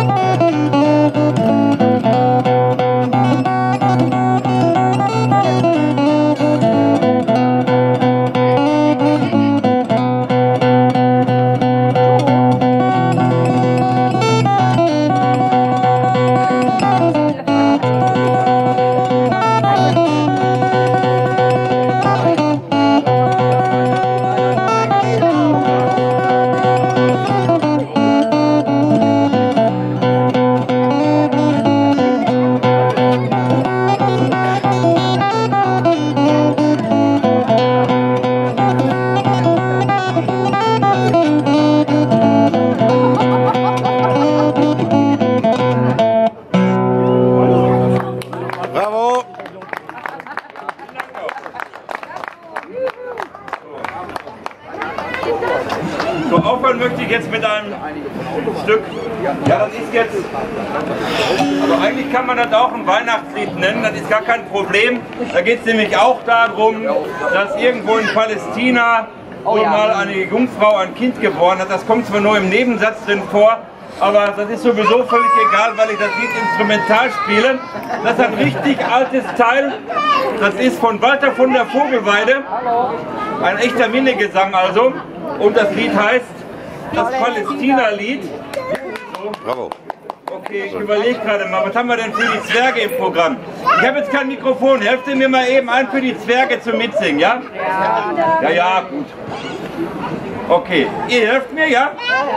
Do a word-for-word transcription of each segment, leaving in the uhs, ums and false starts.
So, aufhören möchte ich jetzt mit einem Stück. Ja, das ist jetzt. Also eigentlich kann man das auch ein Weihnachtslied nennen, das ist gar kein Problem. Da geht es nämlich auch darum, dass irgendwo in Palästina oh, ja. mal eine Jungfrau ein Kind geboren hat. Das kommt zwar nur im Nebensatz drin vor, aber das ist sowieso völlig egal, weil ich das Lied instrumental spiele. Das ist ein richtig altes Teil. Das ist von Walter von der Vogelweide. Ein echter Minnegesang also. Und das Lied heißt das Palästina-Lied. So. Bravo. Okay, ich überlege gerade mal, was haben wir denn für die Zwerge im Programm? Ich habe jetzt kein Mikrofon, helft ihr mir mal eben ein für die Zwerge zum Mitsingen, ja? Ja. Ja, ja, gut. Okay, ihr helft mir, ja?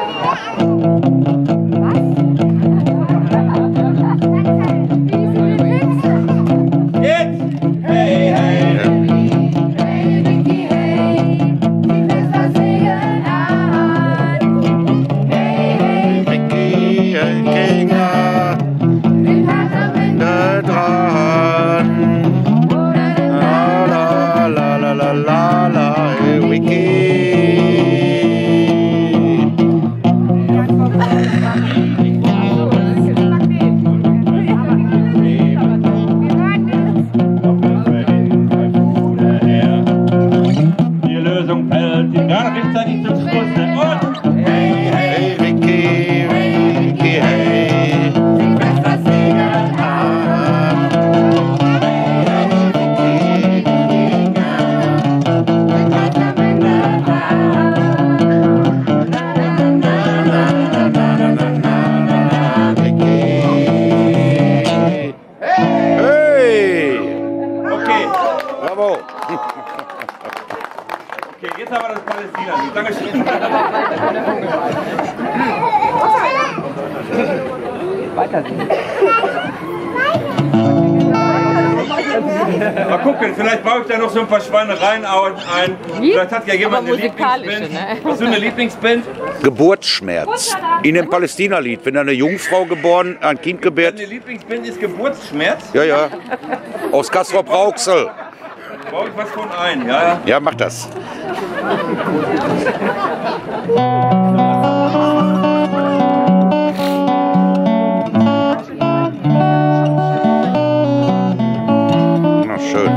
Jetzt! Hey, hey! Okay, jetzt haben wir das Palästina-Lied. Dankeschön. Weiter. Mal gucken, vielleicht baue ich da noch so ein paar Schweinereien ein. Vielleicht hat ja jemand eine Lieblingsband. Ne? Was für eine Lieblingsband? Geburtsschmerz. In dem Palästina-Lied, wenn eine Jungfrau geboren, ein Kind gebärt. Deine Lieblingsband ist Geburtsschmerz? Ja, ja. Aus Castrop-Rauxel. Baue ich was von ein, ja? Ja, mach das. Na schön.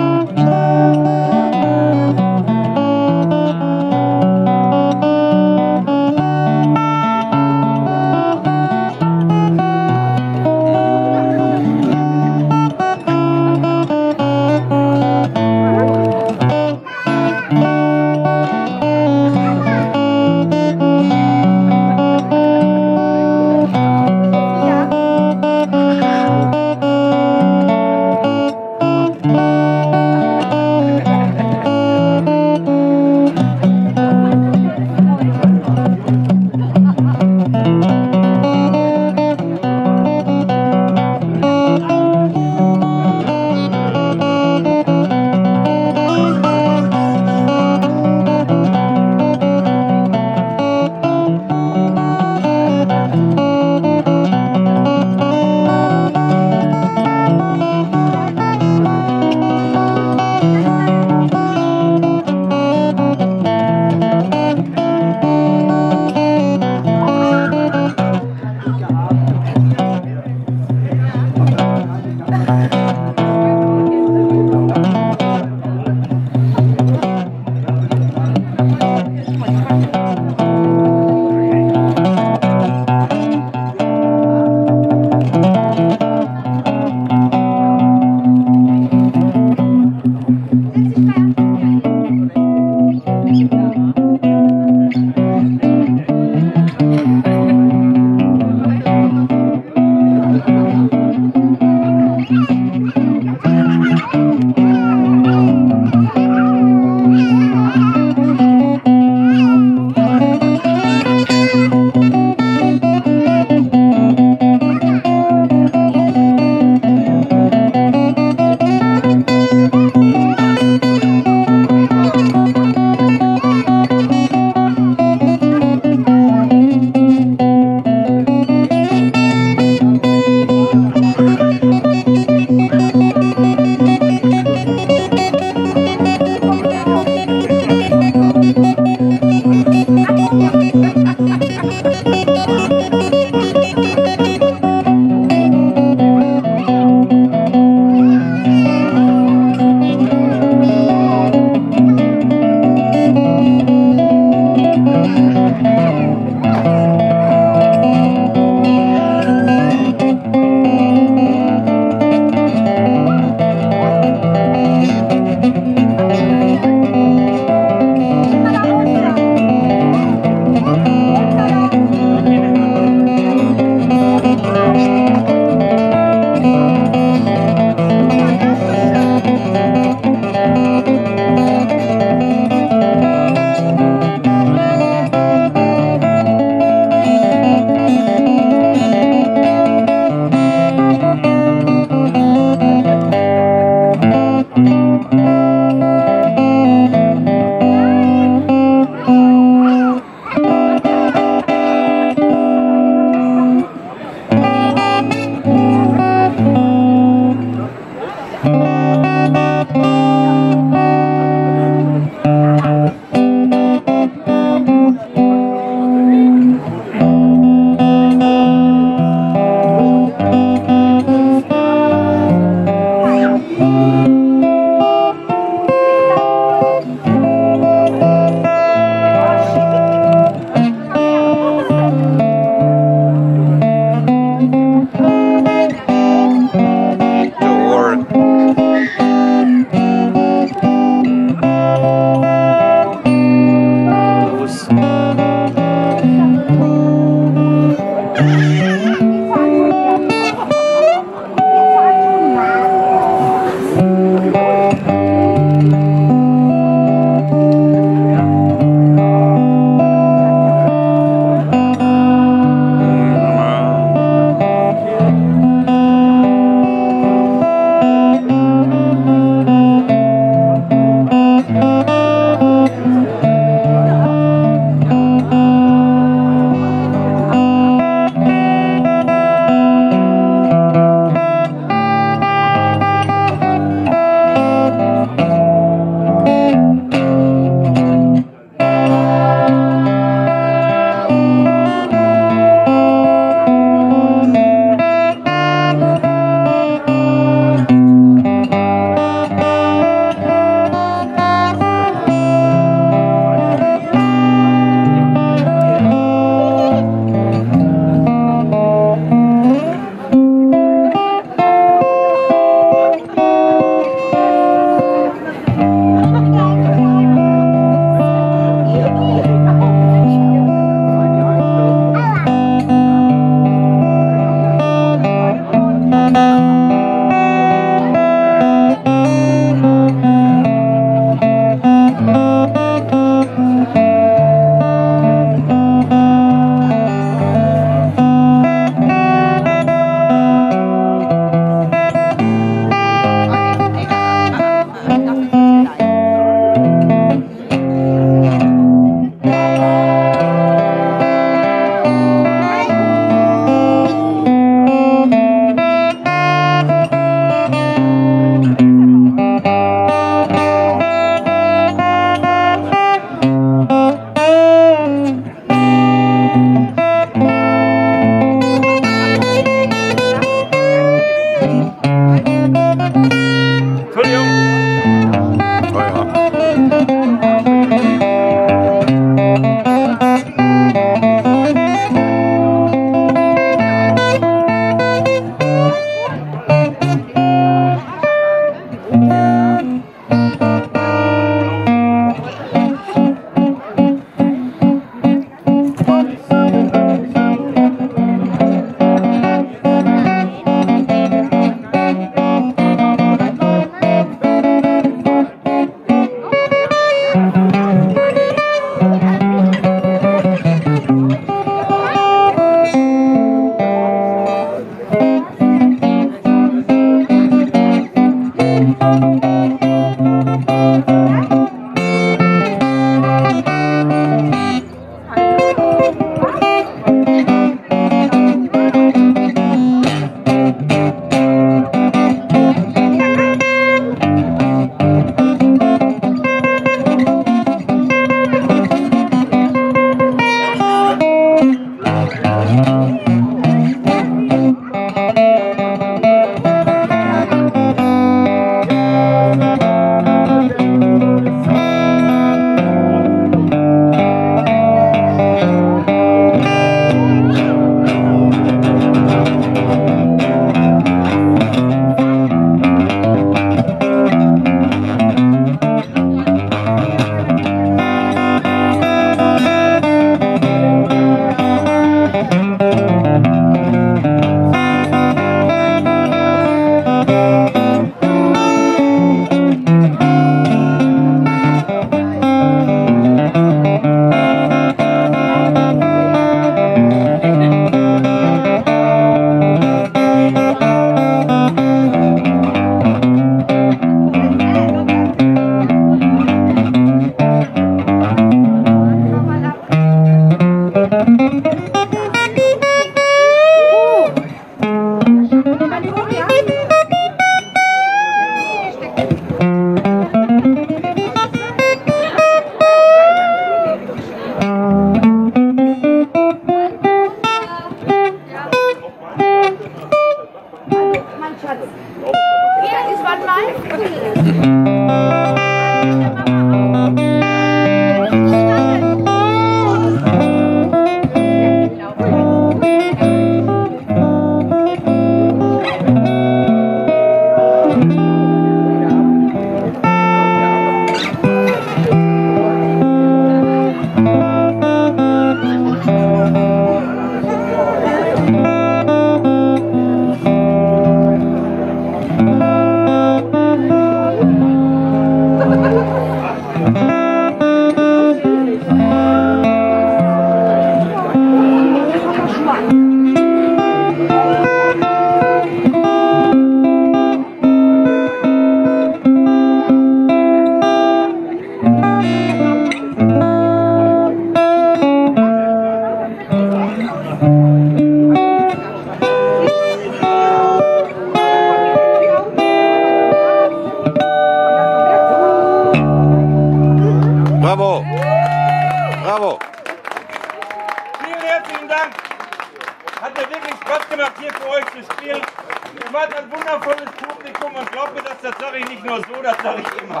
mir wirklich Spaß gemacht, hier für euch zu spielen. Ihr wart ein wundervolles Publikum und glaubt mir, das, das sage ich nicht nur so, das sage ich immer.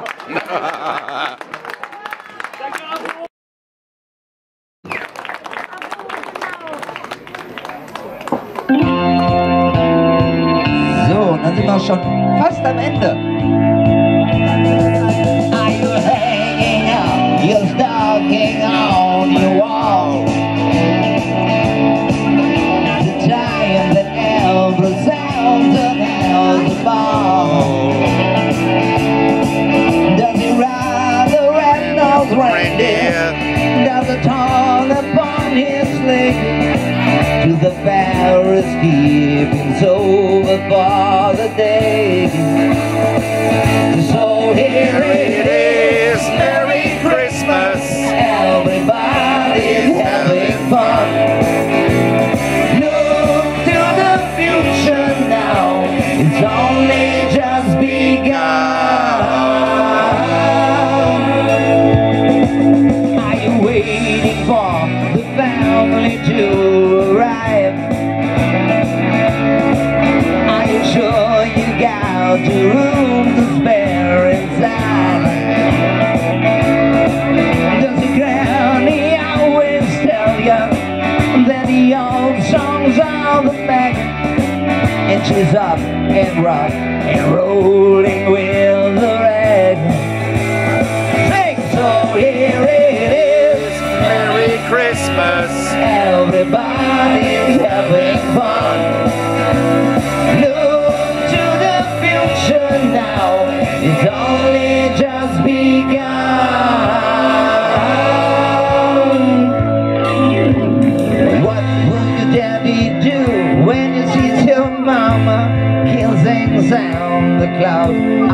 So, und dann sind wir schon fast am Ende. Are you hanging out? You're stalking on your wall. The time that ever sounds and held the ball. Does he ride the red-nosed reindeer? Does it turn upon his sleigh? To the Paris keeping's over for the day. So here it is, Merry Christmas. Everybody's having fun. Look to the future now, it's only just begun. Are you waiting for the family to arrive? Are you sure you got the room to spare inside? Does the granny always tell you that the old songs are the best? And she's up and rock and rolling with the rag. Sing, so here it is, Merry Christmas. Everybody's having fun. Look to the future now, it's only just begun. What will your daddy do when he sees your mama kissing sound the cloud?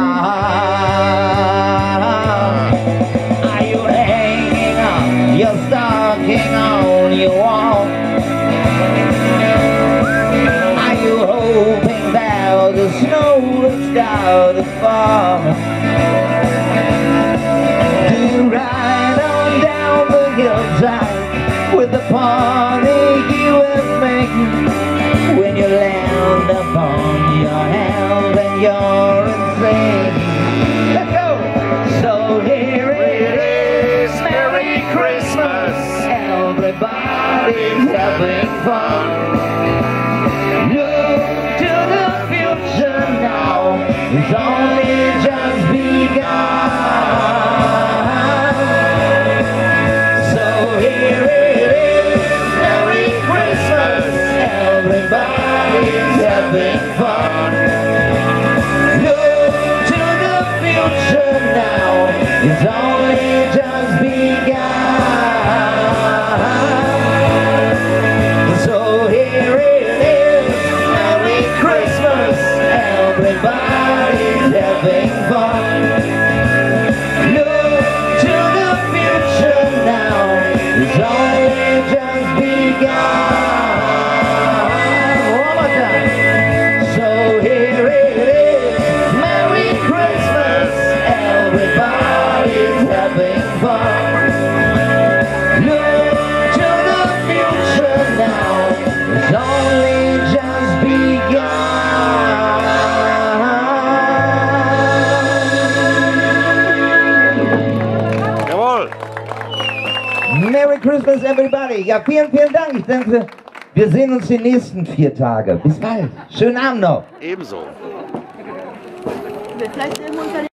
Ah, are you hanging up your stocking on your wall? Are you hoping that the snow will start to fall? Do you ride on down the hillside with the party you will make when you land upon your hand and you're insane? Let's go! So here it is, Merry Christmas. Everybody's having fun. Look to the future now, it's only just begun. So here it is, Merry Christmas. Everybody's having fun. Look to the future now, it's only just begun. So here it is, Merry Christmas. Everybody's having fun. Look to the future now, it's only just begun. One more time. So here it is, Merry Christmas. Everybody's having fun. Look to the future now, it's only just begun. Jawohl. Merry Christmas, everybody. Ja, vielen, vielen Dank. Ich denke, wir sehen uns die nächsten vier Tage. Bis bald. Schönen Abend noch. Ebenso. Vielleicht irgendwo unter